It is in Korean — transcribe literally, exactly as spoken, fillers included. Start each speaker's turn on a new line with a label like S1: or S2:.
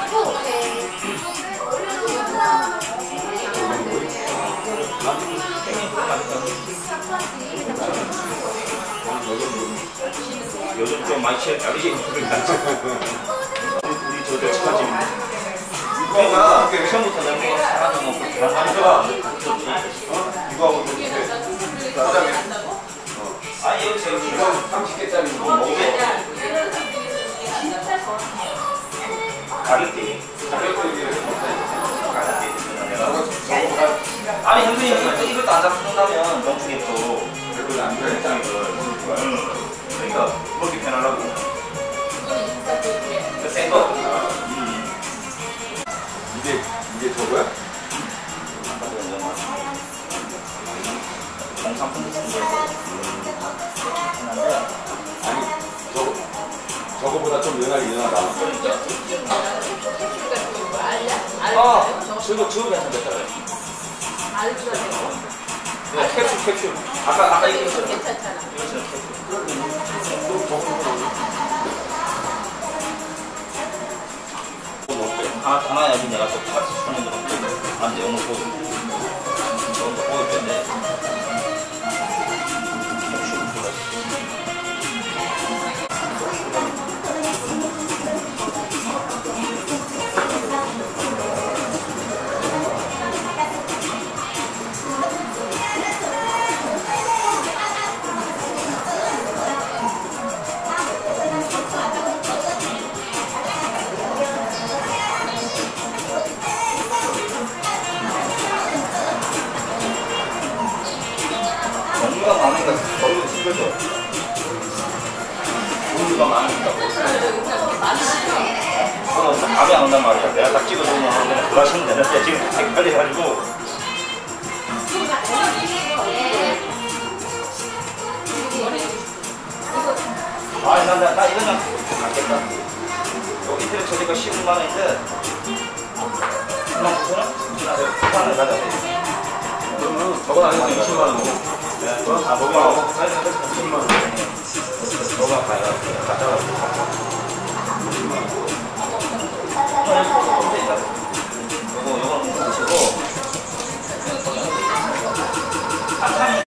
S1: 요즘 좀 많이 취해 야리지 우리 저저 집까지 내가 처음부터 내가 사라는 거 불안하니까
S2: 이거하고 이렇게 사장님
S1: 아니 여기 제가
S2: 이거 삼십 개짜리 뭐 먹게
S1: 가격대
S2: 가격대
S1: 아니 형수님 이것도 안 잡는다면 명중에 또
S2: 그걸 안 돼.
S1: 그러니까 먹기 편하려고 센거
S2: 이게 이게 저거야?
S1: 공산품 같은
S2: 아니 저거 저거보다 좀 연하게 연하다.
S1: 아 저거 저거 괜찮겠다. 네, 캡슐 캡슐 아까 아까 얘기했잖아.
S3: 괜찮잖아.
S1: 하나 하나 야지 내가 또 같이 주는 거는 안돼 오늘 또 오늘 또 보일 텐데. 종류가 많으니까 거기도 힘들죠. 종류가 많으니까. 그건 감이 안 온단 말이야. 내가 딱 찍어주면 그냥 돌아시면 되는데 지금 색깔이 해가지고. 아, 나, 나, 나 이거 그냥 갖겠다. 여기 인터넷 쳐니까 십오만 원인데. 그냥 구천 원? 나 구천 원을 가자.
S2: 그러면 저건 아니고 이십만 원.
S1: 네, 그건 다 먹으라고.